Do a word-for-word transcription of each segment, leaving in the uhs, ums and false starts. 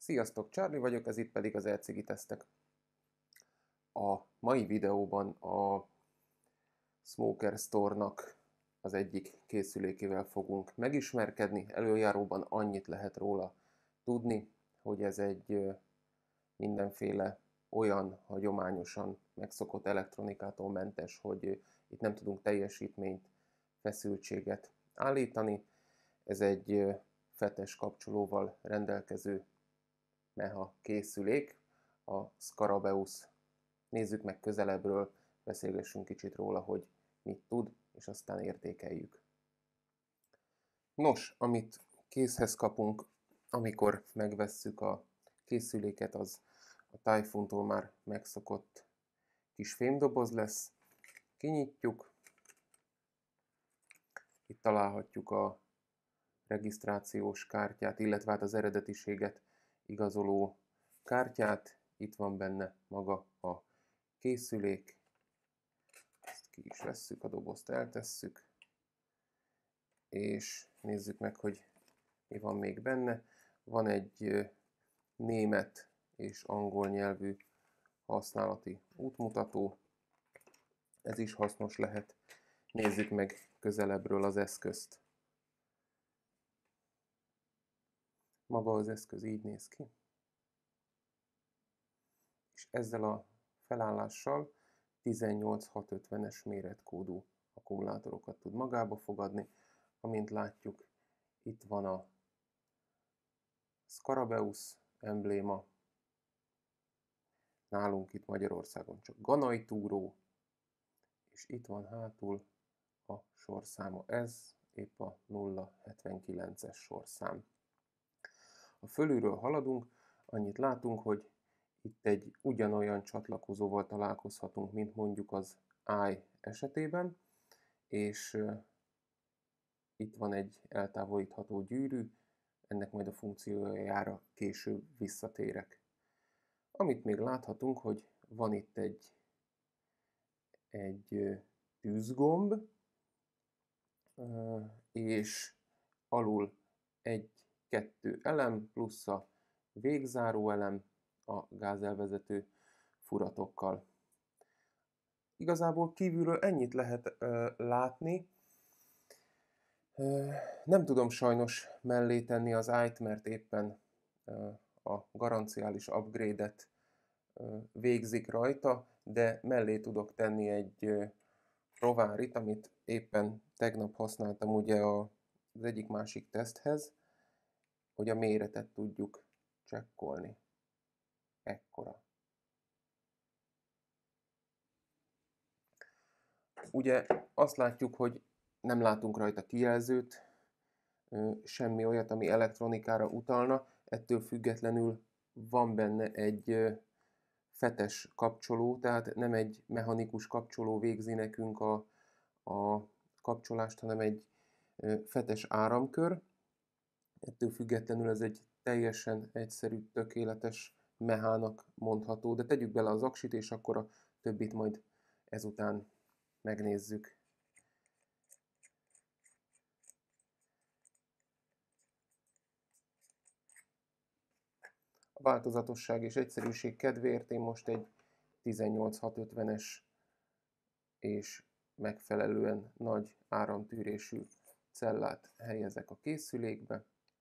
Sziasztok, Charlie vagyok, ez itt pedig az e-cigi tesztek. A mai videóban a Smoker Store-nak az egyik készülékével fogunk megismerkedni. Előjáróban annyit lehet róla tudni, hogy ez egy mindenféle olyan hagyományosan megszokott elektronikától mentes, hogy itt nem tudunk teljesítményt, feszültséget állítani. Ez egy fetes kapcsolóval rendelkező meha készülék, a Scarabeus. Nézzük meg közelebbről, beszélgessünk kicsit róla, hogy mit tud, és aztán értékeljük. Nos, amit kézhez kapunk, amikor megvesszük a készüléket, az a Typhoon-tól már megszokott kis fémdoboz lesz. Kinyitjuk, itt találhatjuk a regisztrációs kártyát, illetve hát az eredetiséget igazoló kártyát. Itt van benne maga a készülék. Ezt ki is vesszük, a dobozt eltesszük. És nézzük meg, hogy mi van még benne. Van egy német és angol nyelvű használati útmutató. Ez is hasznos lehet. Nézzük meg közelebbről az eszközt. Maga az eszköz így néz ki. És ezzel a felállással tizennyolc hatszázötvenes méretkódú akkumulátorokat tud magába fogadni. Amint látjuk, itt van a Scarabeus embléma. Nálunk itt Magyarországon csak Ganai túró, és itt van hátul a sorszáma. Ez épp a nulla hetvenkilences sorszám. Ha fölülről haladunk, annyit látunk, hogy itt egy ugyanolyan csatlakozóval találkozhatunk, mint mondjuk az i esetében, és uh, itt van egy eltávolítható gyűrű, ennek majd a funkciójára később visszatérek. Amit még láthatunk, hogy van itt egy, egy uh, tűzgomb, uh, és alul egy-kettő elem, plusz a végzáró elem, a gázelvezető furatokkal. Igazából kívülről ennyit lehet ö, látni. Ö, nem tudom sajnos mellé tenni az i-t, mert éppen ö, a garanciális upgrade-et ö, végzik rajta, de mellé tudok tenni egy ö, Provárit, amit éppen tegnap használtam ugye a, az egyik másik teszthez, hogy a méretet tudjuk csekkolni. Ekkora. Ugye azt látjuk, hogy nem látunk rajta kijelzőt, semmi olyat, ami elektronikára utalna, ettől függetlenül van benne egy fetes kapcsoló, tehát nem egy mechanikus kapcsoló végzi nekünk a, a kapcsolást, hanem egy fetes áramkör. Ettől függetlenül ez egy teljesen egyszerű, tökéletes mehának mondható, de tegyük bele az aksit, és akkor a többit majd ezután megnézzük. A változatosság és egyszerűség kedvéért én most egy tizennyolc hatszázötvenes és megfelelően nagy áramtűrésű cellát helyezek a készülékbe.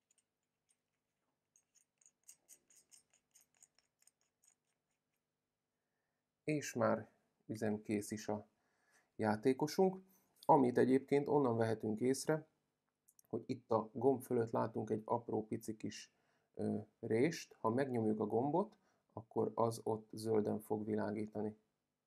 És már üzemkész is a játékosunk, amit egyébként onnan vehetünk észre, hogy itt a gomb fölött látunk egy apró pici kis ö, rést. Ha megnyomjuk a gombot, akkor az ott zölden fog világítani.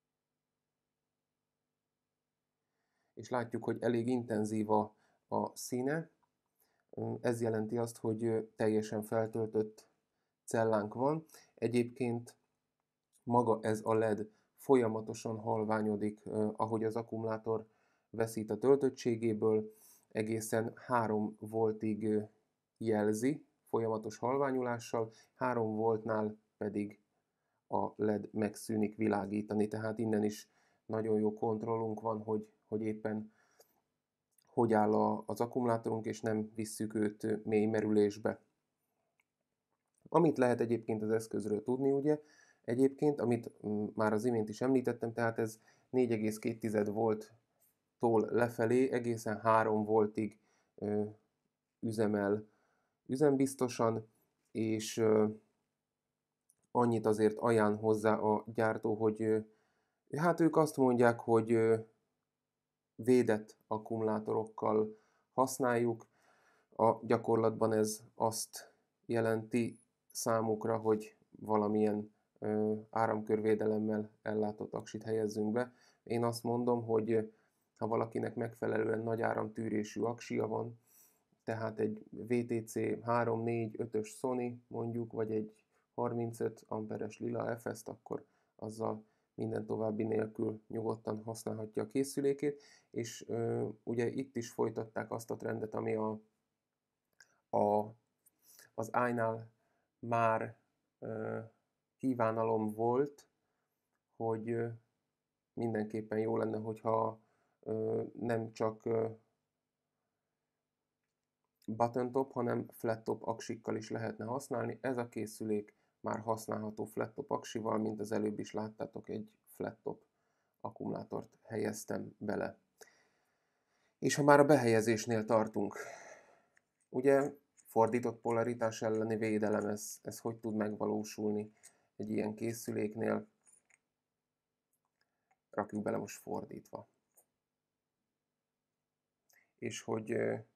És látjuk, hogy elég intenzív a, a színe. Ez jelenti azt, hogy teljesen feltöltött cellánk van. Egyébként maga ez a led folyamatosan halványodik, ahogy az akkumulátor veszít a töltöttségéből, egészen három voltig jelzi folyamatos halványulással, három voltnál pedig a led megszűnik világítani, tehát innen is nagyon jó kontrollunk van, hogy, hogy éppen hogy áll a, az akkumulátorunk, és nem visszük őt mély merülésbe. Amit lehet egyébként az eszközről tudni, ugye, egyébként, amit már az imént is említettem, tehát ez négy egész két volttól lefelé egészen három voltig ö, üzemel üzembiztosan, és ö, annyit azért ajánl hozzá a gyártó, hogy ö, hát ők azt mondják, hogy ö, védett akkumulátorokkal használjuk. A gyakorlatban ez azt jelenti számukra, hogy valamilyen ö, áramkörvédelemmel ellátott aksit helyezzünk be. Én azt mondom, hogy ha valakinek megfelelően nagy áramtűrésű aksia van, tehát egy vé té cé három négy ötös Sony mondjuk, vagy egy harmincöt amperes lila ef es-t, akkor azzal minden további nélkül nyugodtan használhatja a készülékét, és ö, ugye itt is folytatták azt a trendet, ami a, a, az i-nál már ö, kívánalom volt, hogy ö, mindenképpen jó lenne, hogyha ö, nem csak ö, button top, hanem flat top aksikkal is lehetne használni. Ez a készülék már használható flat top aksival, mint az előbb is láttátok, egy flat top akkumulátort helyeztem bele. És ha már a behelyezésnél tartunk, ugye fordított polaritás elleni védelem, ez, ez hogy tud megvalósulni egy ilyen készüléknél? Rakjuk bele most fordítva. És hogy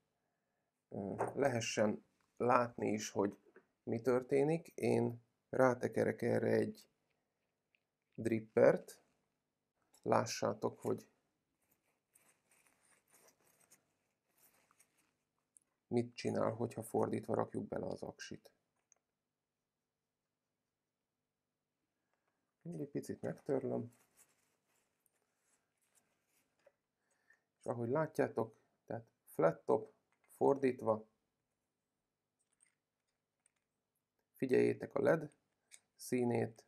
lehessen látni is, hogy mi történik, én rátekerek erre egy drippert. Lássátok, hogy mit csinál, hogyha fordítva rakjuk bele az aksit. Egy picit megtörlöm. És ahogy látjátok, tehát flat top, fordítva. Figyeljétek a led színét.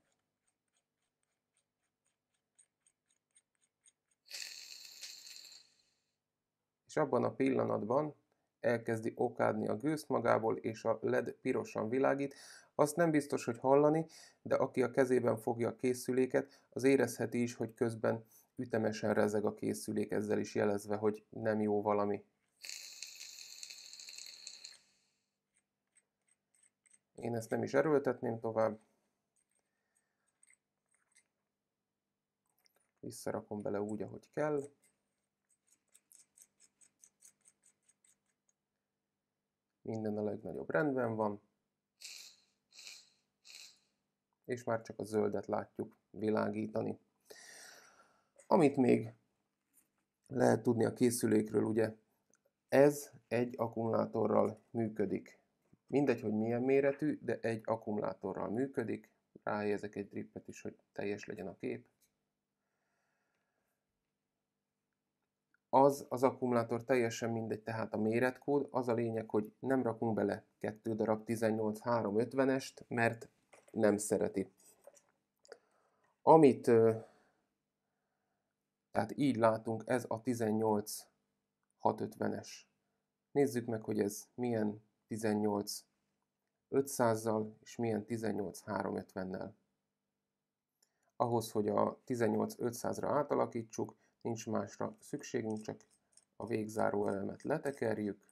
És abban a pillanatban elkezdi okádni a gőzt magából, és a led pirosan világít. Azt nem biztos, hogy hallani, de aki a kezében fogja a készüléket, az érezheti is, hogy közben ütemesen rezeg a készülék, ezzel is jelezve, hogy nem jó valami. Én ezt nem is erőltetném tovább. Visszarakom bele úgy, ahogy kell. Minden a legnagyobb rendben van. És már csak a zöldet látjuk világítani. Amit még lehet tudni a készülékről, ugye, ez egy akkumulátorral működik. Mindegy, hogy milyen méretű, de egy akkumulátorral működik. Ráhelyezek egy drippet is, hogy teljes legyen a kép. Az az akkumulátor teljesen mindegy, tehát a méretkód. Az a lényeg, hogy nem rakunk bele kettő darab tizennyolc háromszázötvenest, mert nem szereti. Amit tehát így látunk, ez a tizennyolc hatszázötvenes. Nézzük meg, hogy ez milyen tizennyolc ötszázzal és milyen tizennyolc háromszázötvennel. Ahhoz, hogy a tizennyolc ötszázra átalakítsuk, nincs másra szükségünk, csak a végzáró elemet letekerjük,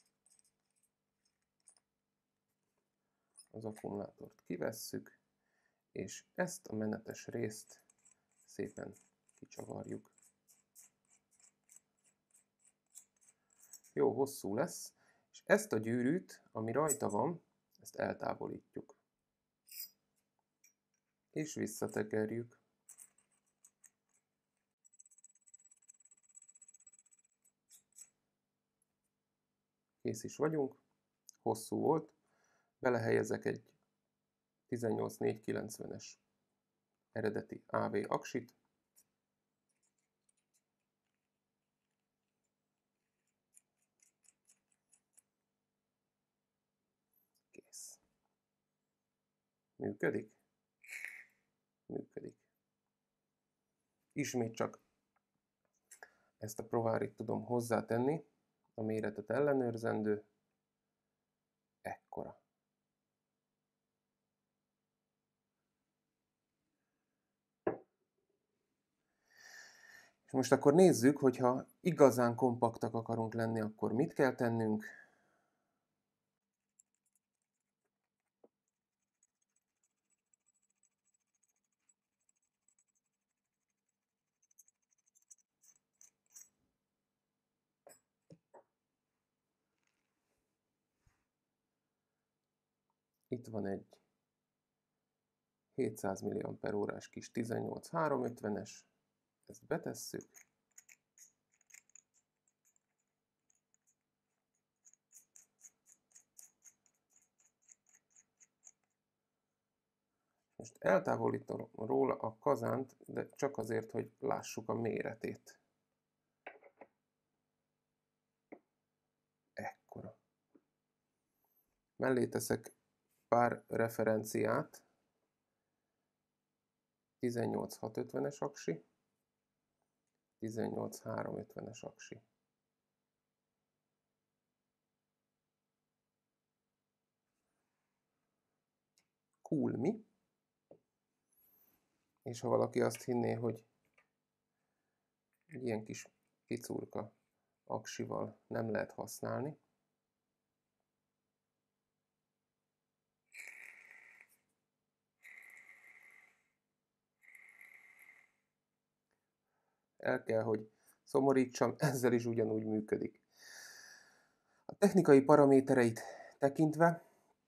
az akkumulátort kivesszük, és ezt a menetes részt szépen kicsavarjuk. Jó hosszú lesz, és ezt a gyűrűt, ami rajta van, ezt eltávolítjuk. És visszatekerjük. Kész is vagyunk, hosszú volt, belehelyezek egy tizennyolc négyszázkilencvenes eredeti á vé aksit, kész. Működik? Működik. Ismét csak ezt a provárit tudom hozzátenni, a méretet ellenőrzendő, ekkora. Most akkor nézzük, hogyha igazán kompaktak akarunk lenni, akkor mit kell tennünk. Itt van egy hétszáz milliampere-órás kis tizennyolc háromszázötvenes, ezt betesszük. Most eltávolítom róla a kazánt, de csak azért, hogy lássuk a méretét. Ekkora. Mellé teszek pár referenciát. tizennyolc hatszázötvenes aksi, tizennyolc háromszázötvenes aksi. Cool, mi? És ha valaki azt hinné, hogy ilyen kis picurka aksival nem lehet használni, el kell, hogy szomorítsam, ezzel is ugyanúgy működik. A technikai paramétereit tekintve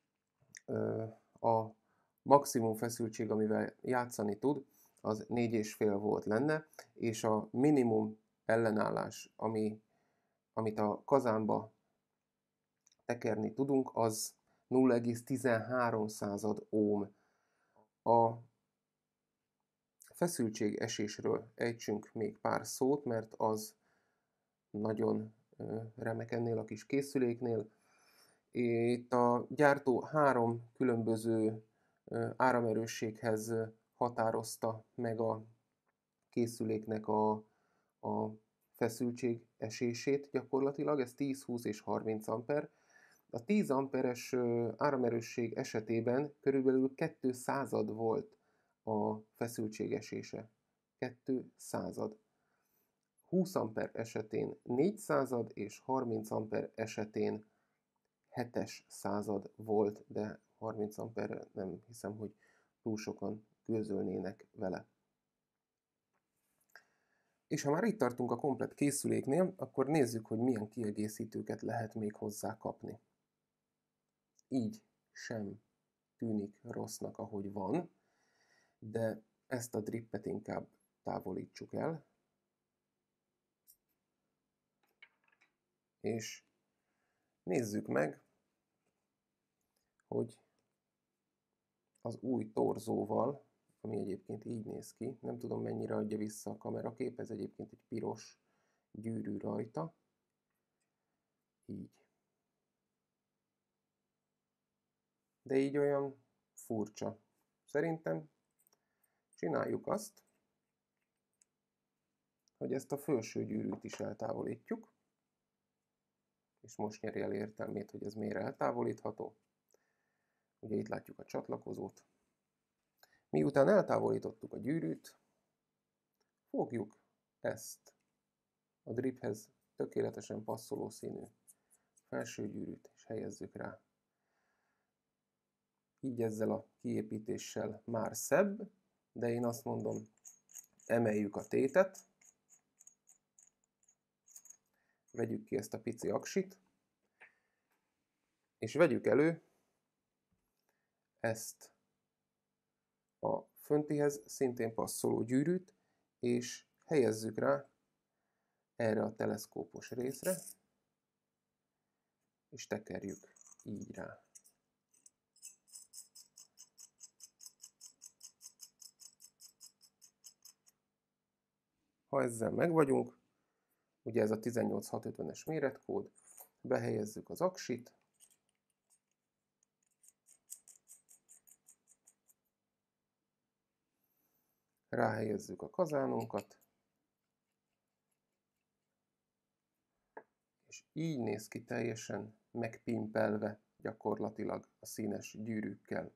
a maximum feszültség, amivel játszani tud, az négy egész öt volt lenne, és a minimum ellenállás, ami, amit a kazánba tekerni tudunk, az nulla egész tizenhárom ohm. A feszültség esésről ejtsünk még pár szót, mert az nagyon remek ennél a kis készüléknél. Itt a gyártó három különböző áramerősséghez határozta meg a készüléknek a, a feszültség esését gyakorlatilag, ez tíz, húsz és harminc amper. A tíz amperes áramerősség esetében körülbelül kétszáz volt a feszültség esése. kétszáz. húsz amper esetén négyszáz és harminc amper esetén hétszáz volt, de harminc amperre nem hiszem, hogy túl sokan gőzölnének vele. És ha már itt tartunk a komplett készüléknél, akkor nézzük, hogy milyen kiegészítőket lehet még hozzá kapni. Így sem tűnik rossznak, ahogy van, de ezt a drippet inkább távolítsuk el. És nézzük meg, hogy az új torzóval, ami egyébként így néz ki, nem tudom mennyire adja vissza a kamerakép, ez egyébként egy piros gyűrű rajta, így. De így olyan furcsa. Szerintem csináljuk azt, hogy ezt a felső gyűrűt is eltávolítjuk, és most nyeri el értelmét, hogy ez miért eltávolítható. Ugye itt látjuk a csatlakozót. Miután eltávolítottuk a gyűrűt, fogjuk ezt a driphez tökéletesen passzoló színű felső gyűrűt, és helyezzük rá. Így ezzel a kiépítéssel már szebb, de én azt mondom, emeljük a tétet, vegyük ki ezt a pici aksit, és vegyük elő ezt a föntihez szintén passzoló gyűrűt, és helyezzük rá erre a teleszkópos részre, és tekerjük így rá. Ha ezzel megvagyunk, ugye ez a tizennyolc hatszázötvenes méretkód, behelyezzük az aksit, ráhelyezzük a kazánunkat, és így néz ki teljesen megpimpelve gyakorlatilag a színes gyűrűkkel.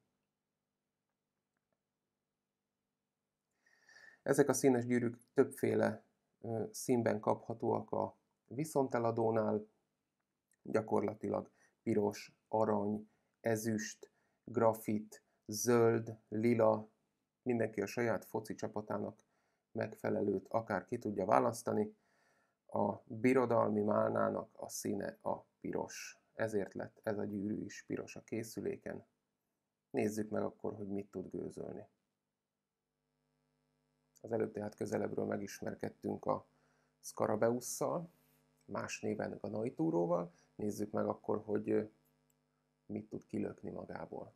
Ezek a színes gyűrűk többféle színben kaphatóak a viszonteladónál, gyakorlatilag piros, arany, ezüst, grafit, zöld, lila, mindenki a saját foci csapatának megfelelőt akár ki tudja választani. A birodalmi málnának a színe a piros. Ezért lett ez a gyűrű is piros a készüléken. Nézzük meg akkor, hogy mit tud gőzölni. Az előbb tehát közelebbről megismerkedtünk a Scarabeusszal, más néven Ganaitúróval. Nézzük meg akkor, hogy mit tud kilökni magából.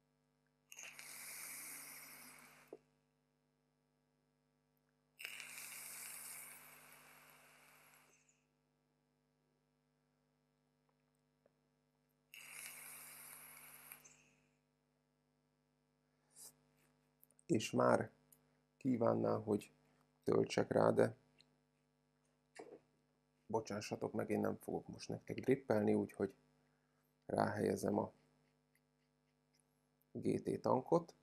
És már kívánnál, hogy töltsek rá, de bocsássatok meg, én nem fogok most nektek drippelni, úgyhogy ráhelyezem a gé té tankot,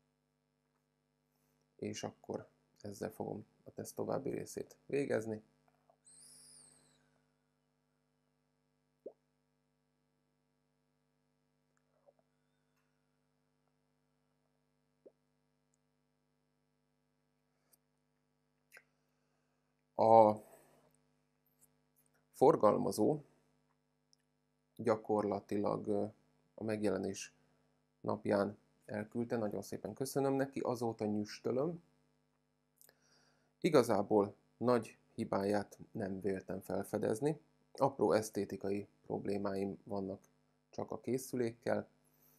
és akkor ezzel fogom a teszt további részét végezni. A forgalmazó gyakorlatilag a megjelenés napján elküldte, nagyon szépen köszönöm neki, azóta nyüstölöm. Igazából nagy hibáját nem véltem felfedezni, apró esztétikai problémáim vannak csak a készülékkel.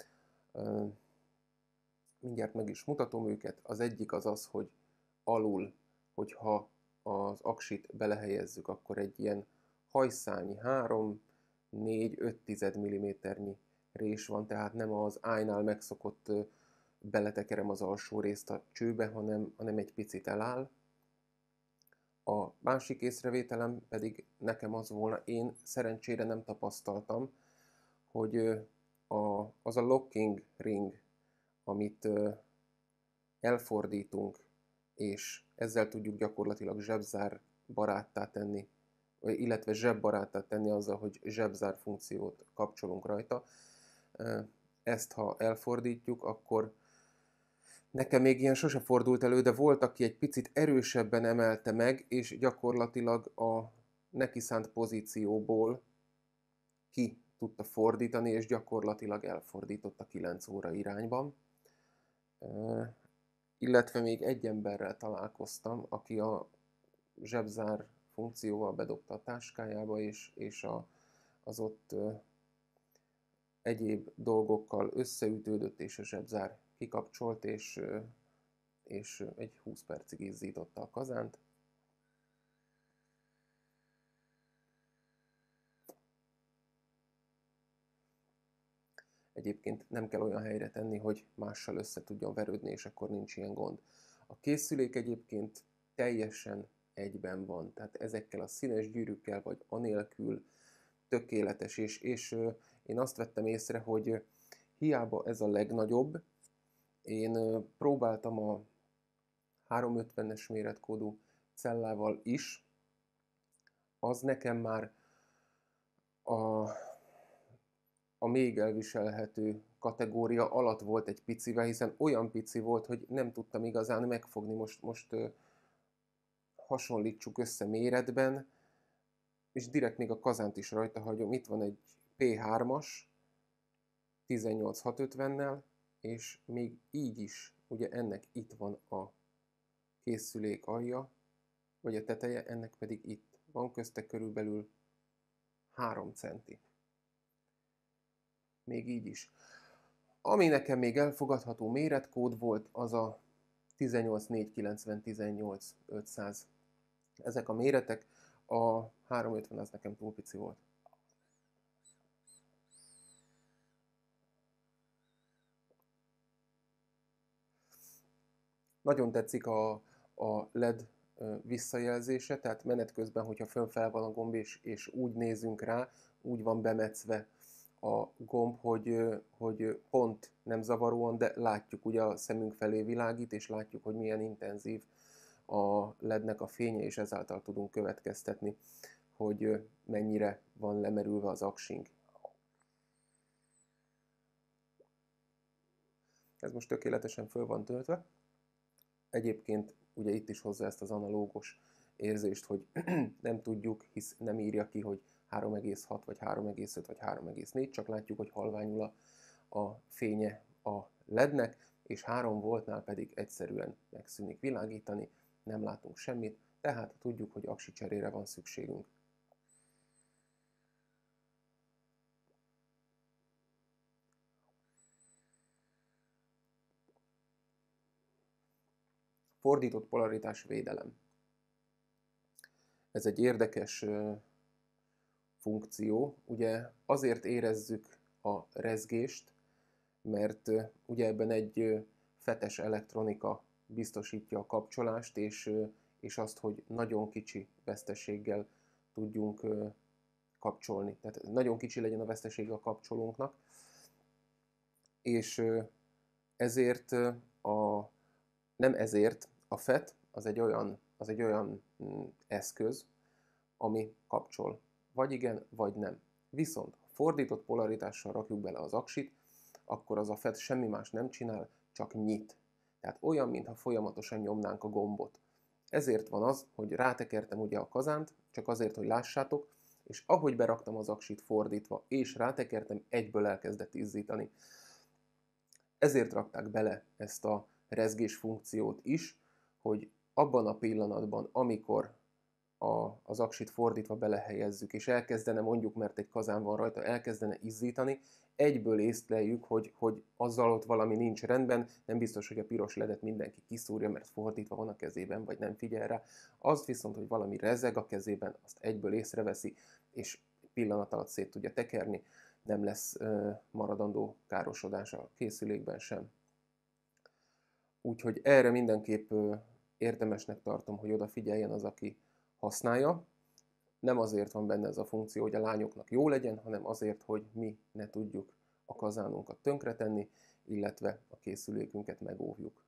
Mindjárt meg is mutatom őket. Az egyik az az, hogy alul, hogyha az aksit belehelyezzük, akkor egy ilyen hajszálnyi három négy öt milliméternyi rés van, tehát nem az ájnál megszokott beletekerem az alsó részt a csőbe, hanem, hanem egy picit eláll. A másik észrevételem pedig nekem az volna, én szerencsére nem tapasztaltam, hogy a, az a locking ring, amit elfordítunk, és ezzel tudjuk gyakorlatilag zsebzár baráttá tenni, illetve zsebbaráttá tenni azzal, hogy zsebzár funkciót kapcsolunk rajta. Ezt ha elfordítjuk, akkor nekem még ilyen sose fordult elő, de volt, aki egy picit erősebben emelte meg, és gyakorlatilag a neki szánt pozícióból ki tudta fordítani, és gyakorlatilag elfordított a kilenc óra irányban. Illetve még egy emberrel találkoztam, aki a zsebzár funkcióval bedobta a táskájába, és, és a, az ott egyéb dolgokkal összeütődött, és a zsebzár kikapcsolt, és, és egy húsz percig izzította a kazánt. Egyébként nem kell olyan helyre tenni, hogy mással össze tudjon verődni, és akkor nincs ilyen gond. A készülék egyébként teljesen egyben van, tehát ezekkel a színes gyűrűkkel, vagy anélkül tökéletes, és, és én azt vettem észre, hogy hiába ez a legnagyobb, én próbáltam a háromszázötvenes méretkódú cellával is, az nekem már a, a még elviselhető kategória alatt volt egy picivel, hiszen olyan pici volt, hogy nem tudtam igazán megfogni. Most, most hasonlítsuk össze méretben, és direkt még a kazánt is rajta hagyom. Itt van egy pé hármas tizennyolc hatszázötvennel, és még így is, ugye ennek itt van a készülék alja, vagy a teteje, ennek pedig itt. Van közte körülbelül három centi. Még így is. Ami nekem még elfogadható méretkód volt, az a tizennyolc négyszázkilencven tizennyolc ötszáz. Ezek a méretek, a háromszázötven az nekem túl pici volt. Nagyon tetszik a, a led visszajelzése, tehát menet közben, hogyha fönn-fel van a gomb, és, és úgy nézünk rá, úgy van bemetszve a gomb, hogy, hogy pont nem zavaróan, de látjuk, ugye a szemünk felé világít, és látjuk, hogy milyen intenzív a lednek a fénye, és ezáltal tudunk következtetni, hogy mennyire van lemerülve az aksink. Ez most tökéletesen föl van töltve. Egyébként ugye itt is hozza ezt az analógos érzést, hogy nem tudjuk, hisz nem írja ki, hogy három egész hat, vagy három egész öt, vagy három egész négy, csak látjuk, hogy halványul a, a fénye a lednek, és három voltnál pedig egyszerűen megszűnik világítani, nem látunk semmit, tehát tudjuk, hogy aksi cserére van szükségünk. Fordított polaritás védelem. Ez egy érdekes funkció. Ugye azért érezzük a rezgést, mert ugye ebben egy fetes elektronika biztosítja a kapcsolást, és, és azt, hogy nagyon kicsi veszteséggel tudjunk kapcsolni. Tehát nagyon kicsi legyen a vesztesége a kapcsolónknak, és ezért a, nem ezért, a fet az egy olyan, az egy olyan eszköz, ami kapcsol. Vagy igen, vagy nem. Viszont ha fordított polaritással rakjuk bele az aksit, akkor az a fet semmi más nem csinál, csak nyit. Tehát olyan, mintha folyamatosan nyomnánk a gombot. Ezért van az, hogy rátekertem ugye a kazánt, csak azért, hogy lássátok, és ahogy beraktam az aksit fordítva, és rátekertem, egyből elkezdett izzítani. Ezért rakták bele ezt a rezgés funkciót is, hogy abban a pillanatban, amikor a, az aksit fordítva belehelyezzük, és elkezdene, mondjuk, mert egy kazán van rajta, elkezdene izzítani, egyből észleljük, hogy, hogy azzal ott valami nincs rendben, nem biztos, hogy a piros ledet mindenki kiszúrja, mert fordítva van a kezében, vagy nem figyel rá. Az viszont, hogy valami rezeg a kezében, azt egyből észreveszi, és pillanat alatt szét tudja tekerni, nem lesz uh, maradandó károsodás a készülékben sem. Úgyhogy erre mindenképp uh, érdemesnek tartom, hogy odafigyeljen az, aki használja. Nem azért van benne ez a funkció, hogy a lányoknak jó legyen, hanem azért, hogy mi ne tudjuk a kazánunkat tönkretenni, illetve a készülékünket megóvjuk.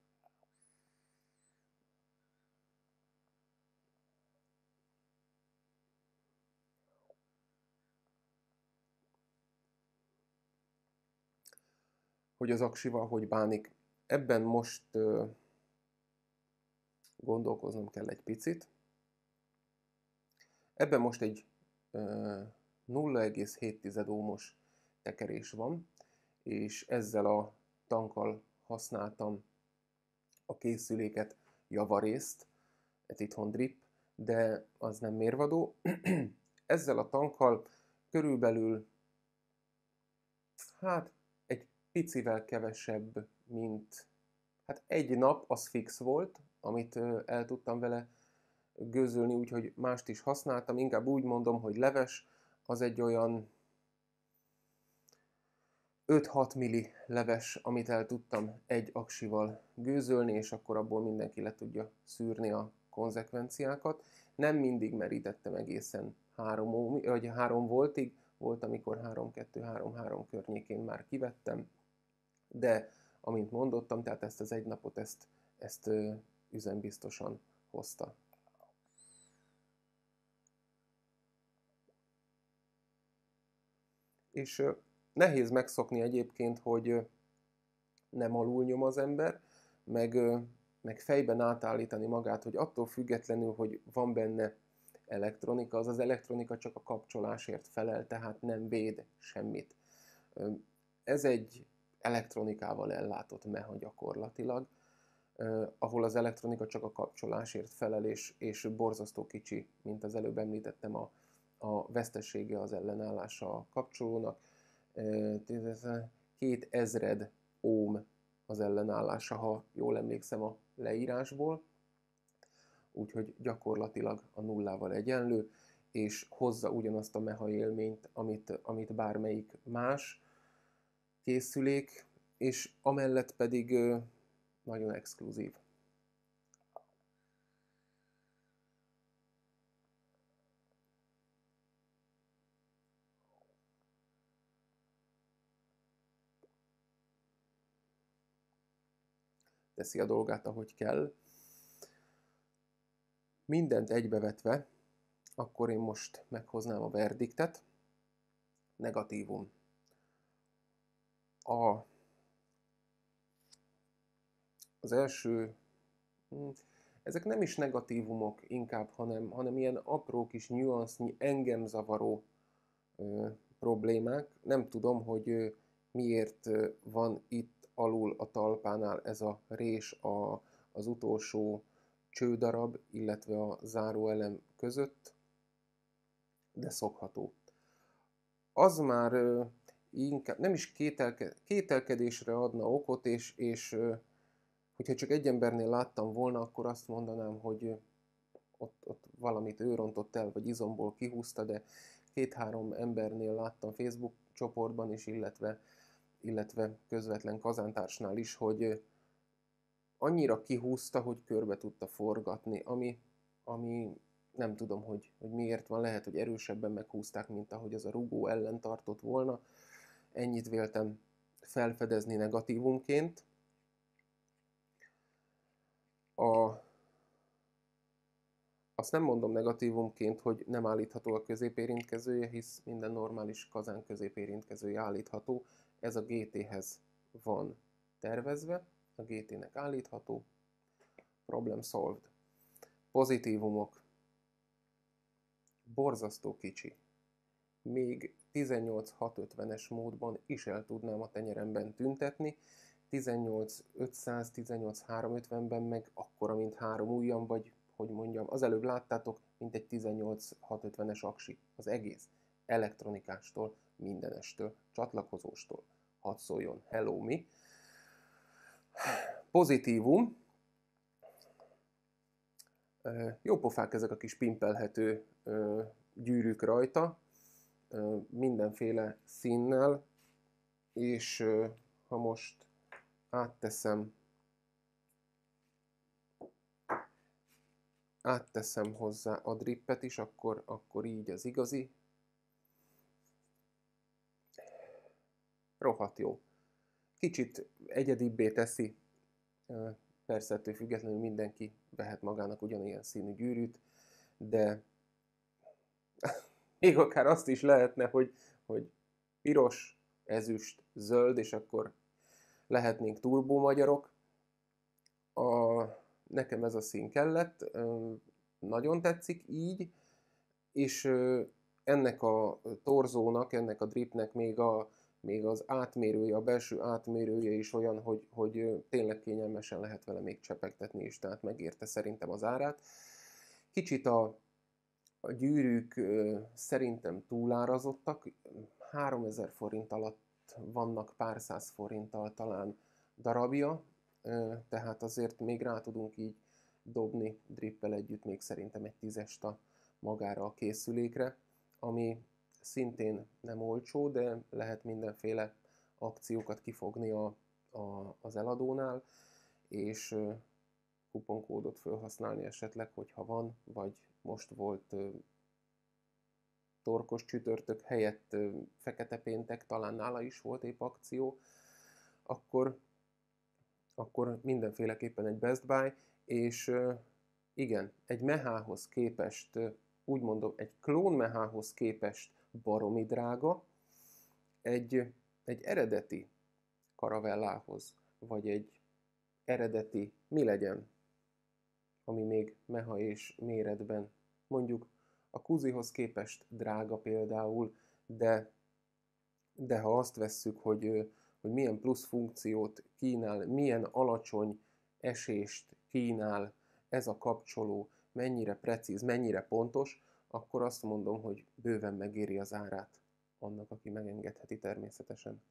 Hogy az aksival hogy bánik. Ebben most uh, gondolkoznom kell egy picit. Ebben most egy uh, nulla egész hét ohmos tekerés van, és ezzel a tankkal használtam a készüléket javarészt, ez itthon drip, de az nem mérvadó. Ezzel a tankkal körülbelül hát egy picivel kevesebb, mint hát egy nap, az fix volt, amit el tudtam vele gőzölni, úgyhogy mást is használtam. Inkább úgy mondom, hogy leves, az egy olyan öt-hat milli leves, amit el tudtam egy aksival gőzölni, és akkor abból mindenki le tudja szűrni a konzekvenciákat. Nem mindig merítettem egészen három, vagy három voltig, volt, amikor három kettő három három környékén már kivettem, de amint mondottam, tehát ezt az egy napot, ezt, ezt üzembiztosan hozta. És nehéz megszokni egyébként, hogy nem alul nyom az ember, meg, meg fejben átállítani magát, hogy attól függetlenül, hogy van benne elektronika, az az elektronika csak a kapcsolásért felel, tehát nem véd semmit. Ez egy elektronikával ellátott meha gyakorlatilag, ahol az elektronika csak a kapcsolásért felel, és, és borzasztó kicsi, mint az előbb említettem, a, a vesztesége, az ellenállása a kapcsolónak. Két ezred ohm az ellenállása, ha jól emlékszem a leírásból, úgyhogy gyakorlatilag a nullával egyenlő, és hozza ugyanazt a meha élményt, amit, amit bármelyik más készülék, és amellett pedig nagyon exkluzív. Teszi a dolgát, ahogy kell. Mindent egybevetve, akkor én most meghoznám a verdiktet. Negatívum. A, az első, ezek nem is negatívumok inkább, hanem, hanem ilyen apró kis nyuansznyi, engem zavaró ö, problémák. Nem tudom, hogy ö, miért van itt alul a talpánál ez a rés a, az utolsó csődarab, illetve a záróelem között, de szokható. Az már ö, inkább nem is kételke, kételkedésre adna okot, és, és ö, hogyha csak egy embernél láttam volna, akkor azt mondanám, hogy ö, ott, ott valamit ő rontott el, vagy izomból kihúzta, de két-három embernél láttam Facebook csoportban is, illetve, illetve közvetlen kazántársnál is, hogy ö, annyira kihúzta, hogy körbe tudta forgatni, ami, ami nem tudom, hogy, hogy miért van, lehet, hogy erősebben meghúzták, mint ahogy az a rugó ellen tartott volna. Ennyit véltem felfedezni negatívumként. A, azt nem mondom negatívumként, hogy nem állítható a középérintkezője, hisz minden normális kazán középérintkezője állítható. Ez a gé té-hez van tervezve, a gé té-nek állítható. Problem solved. Pozitívumok. Borzasztó kicsi. Még tizennyolc hatszázötvenes módban is el tudnám a tenyeremben tüntetni, tizennyolc ötszáz, tizennyolc háromszázötvenben meg akkora, mint három ujjam, vagy hogy mondjam, az előbb láttátok, mint egy tizennyolc hatszázötvenes aksi. Az egész. Elektronikástól, mindenestől, csatlakozóstól. Hadd szóljon, hello mi. Pozitívum. Jópofák ezek a kis pimpelhető gyűrűk rajta, mindenféle színnel, és ha most átteszem, átteszem hozzá a drippet is, akkor, akkor így az igazi. Rohadt jó. Kicsit egyedibbé teszi, persze ettől függetlenül mindenki vehet magának ugyanilyen színű gyűrűt, de még akár azt is lehetne, hogy, hogy piros, ezüst, zöld, és akkor lehetnénk turbó magyarok. A, nekem ez a szín kellett, nagyon tetszik így, és ennek a torzónak, ennek a dripnek még, a, még az átmérője, a belső átmérője is olyan, hogy, hogy tényleg kényelmesen lehet vele még csepegtetni is, tehát megérte szerintem az árát. Kicsit a A gyűrűk ö, szerintem túlárazottak, háromezer forint alatt vannak pár száz forinttal talán darabja, ö, tehát azért még rá tudunk így dobni drippel együtt még szerintem egy tízest a magára a készülékre, ami szintén nem olcsó, de lehet mindenféle akciókat kifogni a, a, az eladónál, és ö, kuponkódot felhasználni esetleg, hogyha van, vagy most volt ö, torkos csütörtök helyett ö, fekete péntek, talán nála is volt épp akció, akkor, akkor mindenféleképpen egy Best Buy, és ö, igen, egy mehához képest, ö, úgy mondom, egy klón mehához képest baromi drága, egy, egy eredeti karavellához, vagy egy eredeti, mi legyen, ami még meha és méretben, mondjuk a Kuzihoz képest drága például, de, de ha azt vesszük, hogy, hogy milyen plusz funkciót kínál, milyen alacsony esést kínál ez a kapcsoló, mennyire precíz, mennyire pontos, akkor azt mondom, hogy bőven megéri az árát annak, aki megengedheti természetesen.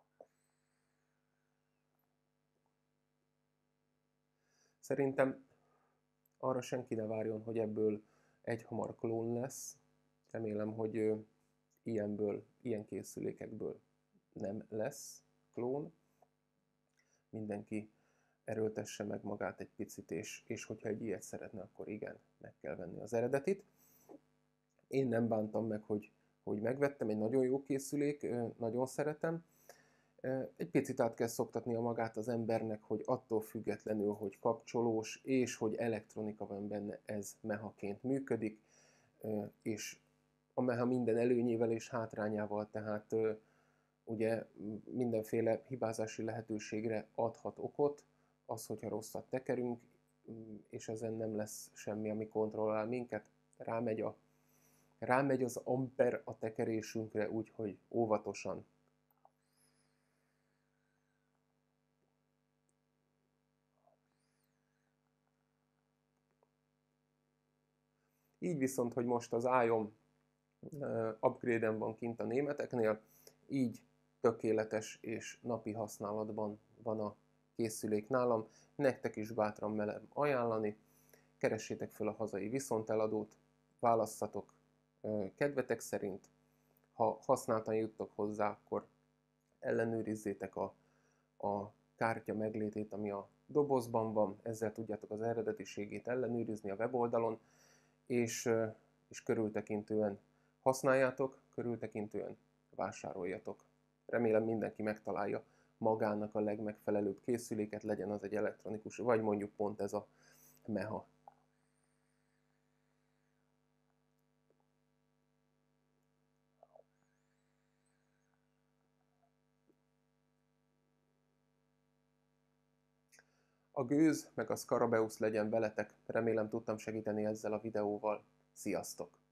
Szerintem arra senki ne várjon, hogy ebből egyhamar klón lesz. Remélem, hogy ilyenből, ilyen készülékekből nem lesz klón. Mindenki erőltesse meg magát egy picit, és, és hogyha egy ilyet szeretne, akkor igen, meg kell venni az eredetit. Én nem bántam meg, hogy, hogy megvettem, egy nagyon jó készülék, nagyon szeretem, Egy picit át kell szoktatnia magát az embernek, hogy attól függetlenül, hogy kapcsolós és hogy elektronika van benne, ez mehaként működik, és a meha minden előnyével és hátrányával, tehát ugye mindenféle hibázási lehetőségre adhat okot, az, hogyha rosszat tekerünk, és ezen nem lesz semmi, ami kontrollál minket, rámegy, a, rámegy az amper a tekerésünkre, úgyhogy óvatosan. Így viszont, hogy most az iOM upgrade-en van kint a németeknél, így tökéletes és napi használatban van a készülék nálam. Nektek is bátran merem ajánlani. Keressétek fel a hazai viszonteladót, válasszatok kedvetek szerint. Ha használtan juttok hozzá, akkor ellenőrizzétek a, a kártya meglétét, ami a dobozban van. Ezzel tudjátok az eredetiségét ellenőrizni a weboldalon, és, és körültekintően használjátok, körültekintően vásároljatok. Remélem mindenki megtalálja magának a legmegfelelőbb készüléket, legyen az egy elektronikus, vagy mondjuk pont ez a meha. A gőz meg a Scarabeus legyen veletek, remélem tudtam segíteni ezzel a videóval. Sziasztok!